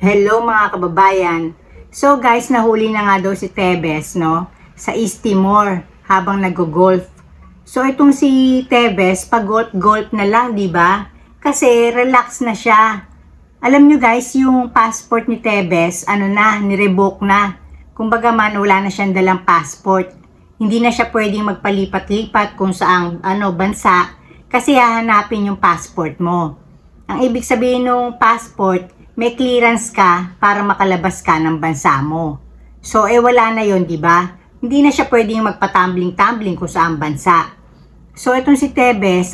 Hello mga kababayan. So guys, nahuli na nga daw si Tevez, no? Sa East Timor habang nag-golf. So itong si Tevez, pag-golf na lang, di ba? Kasi relax na siya. Alam nyo guys, yung passport ni Tevez, ni-revoke na. Kumbaga man, wala na siyang dalang passport. Hindi na siya pwedeng magpalipat-lipat kung saang bansa kasi hahanapin yung passport mo. Ang ibig sabihin ng passport, may clearance ka para makalabas ka ng bansa mo. So, wala na yon, di ba? Hindi na siya pwedeng magpatumbling-tumbling kung saan bansa. So, itong si Tevez,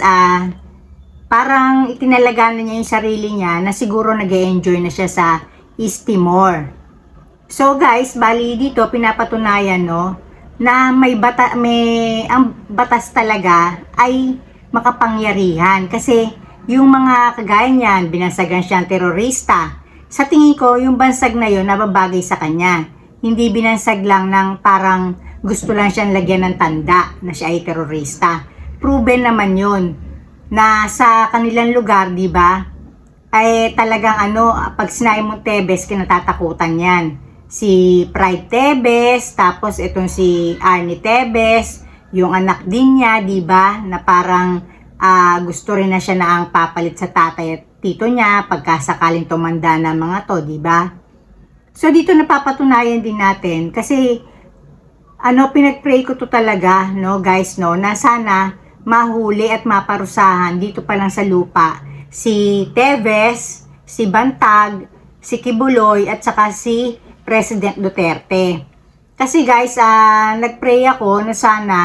parang itinalaga na niya yung sarili niya na siguro nag-e-enjoy na siya sa East Timor. So, guys, bali dito, pinapatunayan, no, na ang batas talaga ay makapangyarihan. Kasi, yung mga kagaya niyan, binansagan siyang terorista. Sa tingin ko, yung bansag na yun, nababagay sa kanya. Hindi binansag lang ng parang gusto lang siyang lagyan ng tanda na siya ay terorista. Proven naman yun na sa kanilang lugar, di ba, ay talagang pag sinabi mong Tevez, kinatatakutan yan. Si Pride Tevez, tapos itong si Arnie Tevez, yung anak din niya, di ba, na parang gusto rin na siya na ang papalit sa tatay at tito niya pagkasakaling tumanda na mga to, di ba? So dito napapatunayan din natin kasi pinagpray ko to talaga, no guys, no, na sana mahuli at maparusahan dito pa lang sa lupa si Tevez, si Bantag, si Kibuloy at saka si President Duterte. Kasi guys, nagpray ako na sana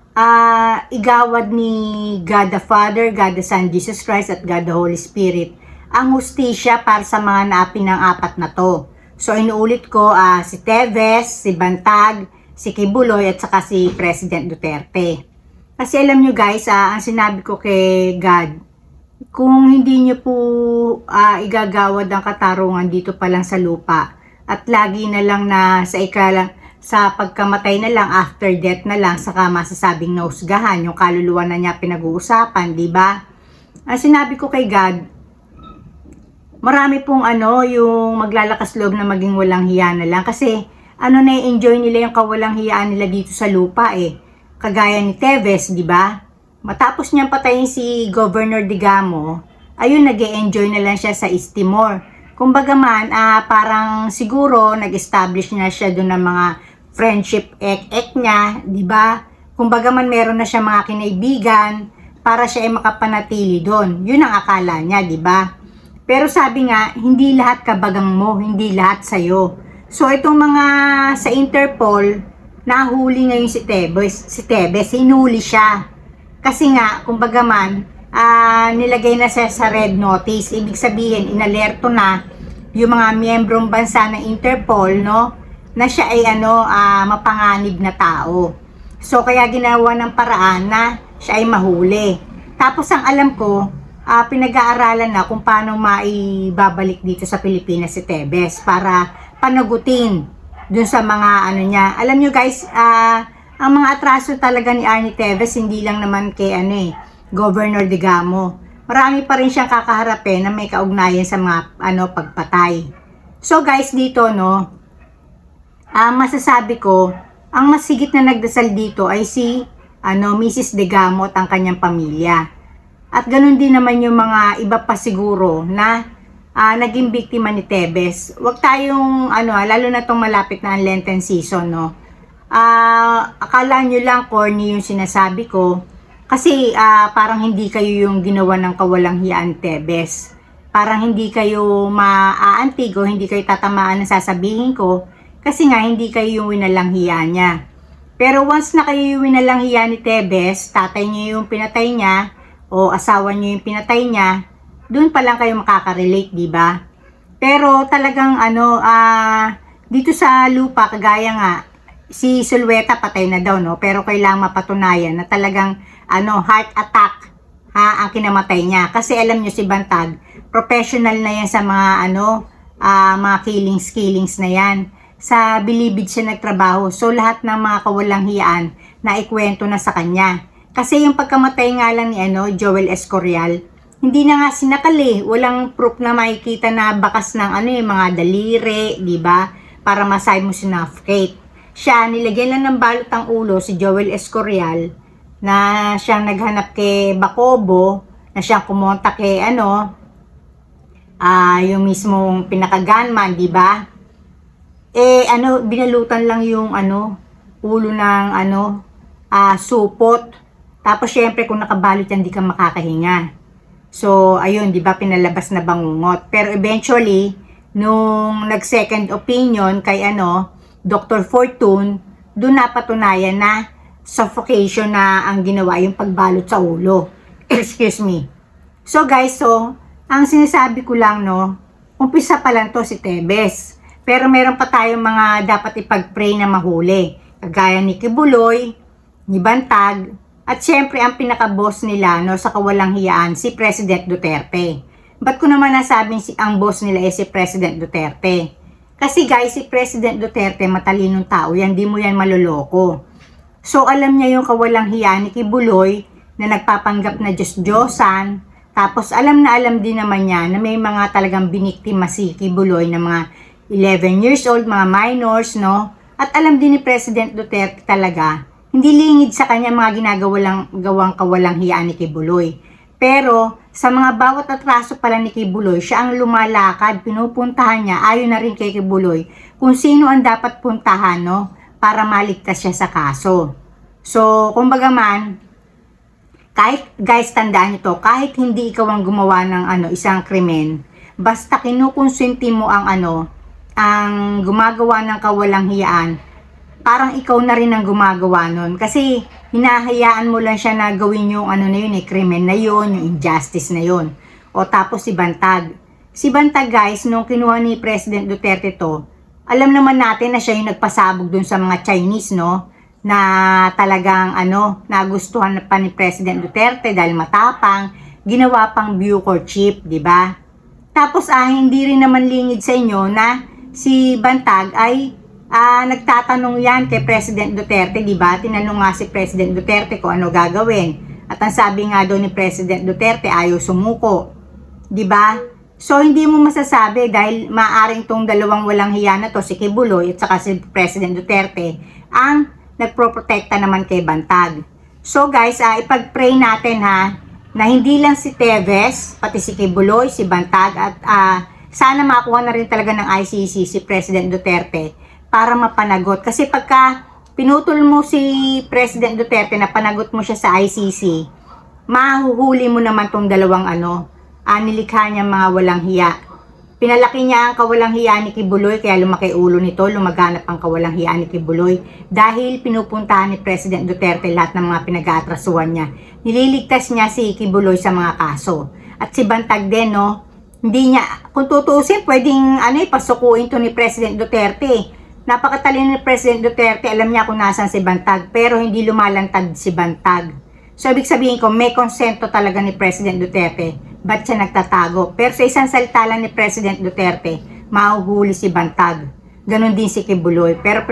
igawad ni God the Father, God the Son, Jesus Christ at God the Holy Spirit ang hustisya para sa mga naapin ng apat na to. So inuulit ko, si Tevez, si Bantag, si Kibuloy at saka si President Duterte. Kasi alam nyo guys, ang sinabi ko kay God, kung hindi nyo po igagawad ang katarungan dito pa lang sa lupa at lagi na lang na sa pagkamatay na lang, after death na lang, saka masasabing nausgahan, yung kaluluwa na niya pinag-uusapan, di ba? Ang sinabi ko kay God, marami pong yung maglalakas loob na maging walang hiya na lang. Kasi, na-enjoy nila yung kawalang hiyaan nila dito sa lupa Kagaya ni Tevez, di ba? Matapos niyang patayin si Governor Digamo, ayun, nag-e-enjoy na lang siya sa East Timor. Kumbaga man, parang siguro, nag-establish na siya doon ng mga friendship ek niya, di ba? Kumbaga man meron na siya mga kinaibigan para siya ay makapanatili doon. Yun ang akala niya, di ba? Pero sabi nga, hindi lahat kabagang mo, hindi lahat sa'yo. So itong mga sa Interpol, nahuli ngayon si Tevez, hinuli siya. Kasi nga, kumbaga man, nilagay na siya sa red notice. Ibig sabihin, inalerto na yung mga miyembrong bansa ng Interpol, no, na siya ay mapanganib na tao. So kaya ginawa ng paraan na siya ay mahuli. Tapos ang alam ko, pinag-aaralan na kung paano maibabalik dito sa Pilipinas si Tevez para panagutin dun sa mga niya. Alam nyo guys, ang mga atraso talaga ni Arnie Tevez, hindi lang naman kay Governor Digamo. Marami pa rin siyang kakaharapin na may kaugnayan sa mga pagpatay. So guys, dito no, masasabi ko, ang masigit na nagdasal dito ay si Mrs. Digamo at ang kanyang pamilya. At ganun din naman yung mga iba pa siguro na naging biktima ni Tevez. Huwag tayong lalo na tong malapit na ang Lenten season, no. Akala nyo lang corny yung sinasabi ko. Kasi parang hindi kayo yung ginawa ng kawalang hiyaan Tevez. Parang hindi kayo maaantig o hindi kayo tatamaan ng sasabihin ko. Kasi nga hindi kayo yung winalang hiya niya. Pero once na kayo yung winalang hiya ni Tevez, tatay niyo yung pinatay niya o asawa niyo yung pinatay niya, doon pa lang kayo makaka-relate, di ba? Pero talagang dito sa lupa, kagaya nga, si Sulweta patay na daw, no? Pero kailangan mapatunayan na talagang heart attack ang kinamatay niya. Kasi alam niyo si Bantag, professional na yan sa mga mga killings na yan. Sa Bilibid siya nagtrabaho. So lahat ng mga kawalang hiyaan na ikwento na sa kanya. Kasi yung pagkamatay nga lang ni Joel Escorial, hindi na nga sinakal eh. Walang proof na makikita na bakas ng ano yung mga daliri, di ba? Para masay mo sinuffocate. Siya, nilagyan lang ng balot ang ulo si Joel Escorial na siyang naghanap kay Bacobo, na siyang kumonta kay yung mismong pinaka-gunman, di ba? Binalutan lang yung ulo ng supot. Tapos syempre kung nakabalot yan, di ka makakahinga. So, ayun, di ba, pinalabas na bangungot. Pero eventually, nung nag-second opinion kay Dr. Fortune, doon napatunayan na suffocation na ang ginawa yung pagbalot sa ulo. Excuse me. So guys, ang sinasabi ko lang, umpisa pa lang to si Tebes. Pero meron pa tayong mga dapat ipag-pray na mahuli. Kagaya ni Kibuloy, ni Bantag, at syempre ang pinaka-boss nila sa kawalang hiyaan, si President Duterte. Ba't ko naman nasabing ang boss nila si President Duterte? Kasi guys, si President Duterte matalinong tao yan, di mo yan maloloko. So alam niya yung kawalang hiyaan ni Kibuloy na nagpapanggap na Diyos-Diyosan. Tapos alam din naman niya na may mga talagang biniktima si Kibuloy na mga 11 years old, mga minors, At alam din ni President Duterte talaga, hindi lingid sa kanya mga gawang kawalang hiyaan ni Kibuloy. Pero sa mga bawat atraso pala ni Kibuloy, siya ang lumalakad, pinupuntahan niya, ayon na rin kay Kibuloy, kung sino ang dapat puntahan, para maligtas siya sa kaso. So, kumbaga man, kahit, guys, tandaan nyo to, kahit hindi ikaw ang gumawa ng isang krimen, basta kinukonsinti mo ang ang gumagawa ng kawalang hiyaan, parang ikaw na rin ang gumagawa nun. Kasi hinahayaan mo lang siya na gawin yung krimen na yun, yung injustice na yun. O tapos si Bantag. Si Bantag guys, nung kinuha ni President Duterte to, alam naman natin na siya yung nagpasabog dun sa mga Chinese, na talagang nagustuhan pa ni President Duterte dahil matapang, ginawa pang Bucor chip, di ba? Tapos hindi rin naman lingid sa inyo na si Bantag ay nagtatanong yan kay President Duterte, di ba? Tinanong nga si President Duterte kung ano gagawin. At ang sabi nga doon ni President Duterte, ayaw sumuko. Di ba? So, hindi mo masasabi dahil maaaring tong dalawang walang hiya na to, si Kibuloy at saka si President Duterte, ang nagproprotekta naman kay Bantag. So, guys, ipag-pray natin na hindi lang si Tevez, pati si Kibuloy, si Bantag, at sana makuha na rin talaga ng ICC si President Duterte para mapanagot. Kasi pagka pinutol mo si President Duterte na panagot mo siya sa ICC, mahuhuli mo naman tong dalawang nilikha niya mga walang hiya. Pinalaki niya ang kawalang hiya ni Kibuloy, kaya lumaki ulo nito, lumaganap ang kawalang hiya ni Kibuloy dahil pinupuntahan ni President Duterte lahat ng mga pinag-aatrasuhan niya. Nililigtas niya si Kibuloy sa mga kaso. At si Bantag din, hindi niya, kung tutusin, pwedeng ipasukuin to ni President Duterte. Napakatalino ni President Duterte, alam niya kung nasan si Bantag, pero hindi lumalantad si Bantag. So, ibig sabihin ko, may konsento talaga ni President Duterte, ba't siya nagtatago? Pero sa isang salita lang ni President Duterte, mahuhuli si Bantag. Ganon din si Kibuloy, pero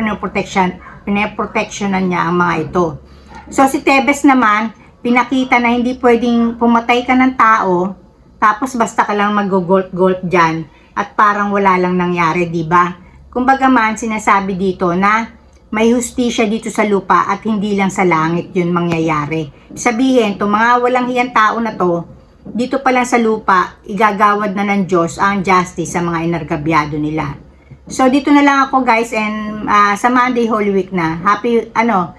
pinaproteksyonan niya ang mga ito. So, si Tebes naman, pinakita na hindi pwedeng pumatay ka ng tao, tapos basta ka lang mag-gulp-gulp dyan, at parang wala lang nangyari, diba? Kumbaga man, sinasabi dito na may hustisya dito sa lupa at hindi lang sa langit yun mangyayari. Sabihin, itong mga walang hiyang tao na to, dito pa lang sa lupa, igagawad na ng Diyos ang justice sa mga inargabyado nila. So, dito na lang ako guys, and sa Monday Holy Week na, happy,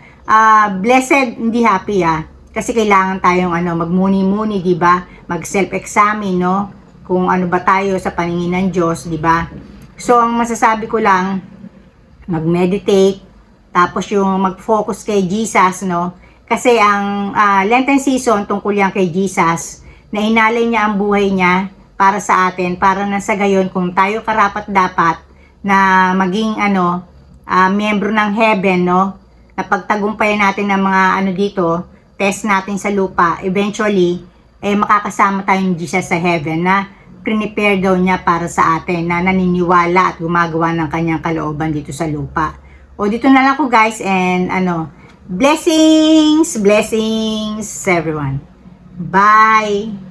blessed, hindi happy kasi kailangan tayong magmuni-muni, diba? Mag-self-examine, kung ano ba tayo sa paningin ng Diyos, diba? So, ang masasabi ko lang, mag-meditate, tapos yung mag-focus kay Jesus, Kasi ang Lenten season tungkol yan kay Jesus, na inalay niya ang buhay niya para sa atin, para na sa gayon kung tayo karapat-dapat na maging miyembro ng heaven, na pagtagumpayan natin ng mga dito, test natin sa lupa, eventually, makakasama tayong Jesus sa heaven na prepare daw niya para sa atin na naniniwala at gumagawa ng kanyang kalooban dito sa lupa. O dito na lang ko guys, and blessings everyone. Bye!